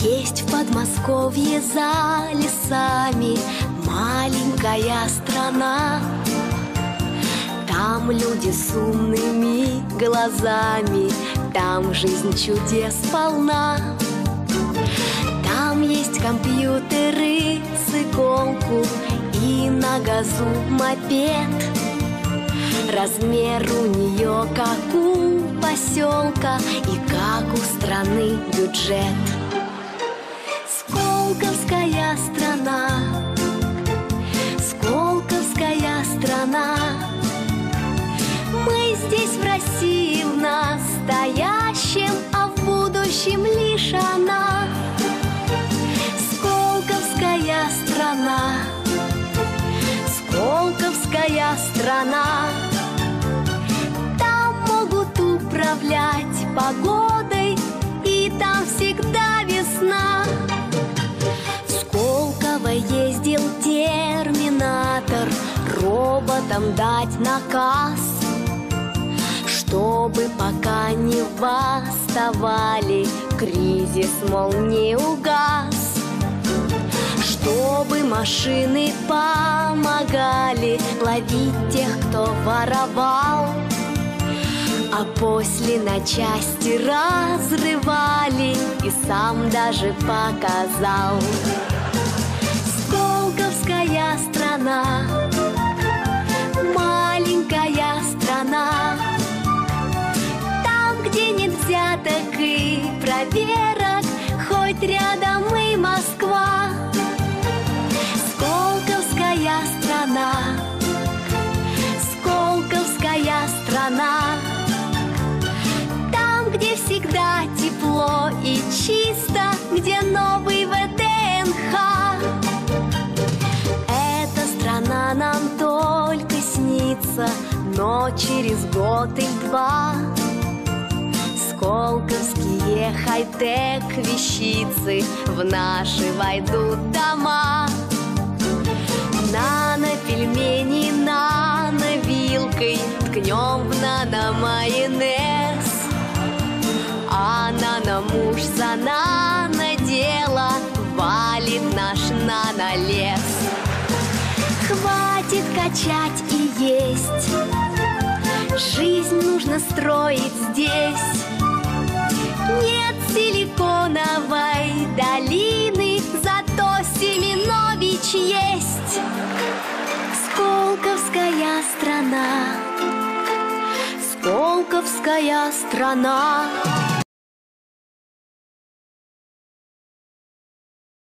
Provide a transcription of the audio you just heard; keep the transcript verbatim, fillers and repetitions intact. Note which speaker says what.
Speaker 1: Есть в Подмосковье за лесами маленькая страна. Там люди с умными глазами, там жизнь чудес полна. Там есть компьютеры, циколку и на газу мопед. Размер у нее как у поселка и как у страны бюджет. Сколковская страна, Сколковская страна. Мы здесь в России в настоящем, а в будущем лишь она. Сколковская страна, Сколковская страна. Там могут управлять погодой, и там всегда весна. В Сколково ездил терминатор роботам дать наказ, чтобы пока не восставали, кризис, мол, не угас. Чтобы машины помогали ловить тех, кто воровал, а после на части разрывали, и сам даже показал. Сколковская страна, маленькая страна. Там, где нет взяток и проверок, хоть рядом и Москва. Сколковская страна, Сколковская страна. Там, где всегда тепло и чисто, где новый вэ дэ эн ха. Эта страна нам только снится, но через год или два сколковские хай-тек вещицы в наши войдут дома. Нано-пельмени нано-вилкой ткнем в нано-майонез, а нано-муж за нано-дело валит наш нано-лес. Хватит качать и есть, жизнь нужно строить здесь. Нет силиконовой долины, зато Семенович есть. Сколковская страна, Сколковская страна.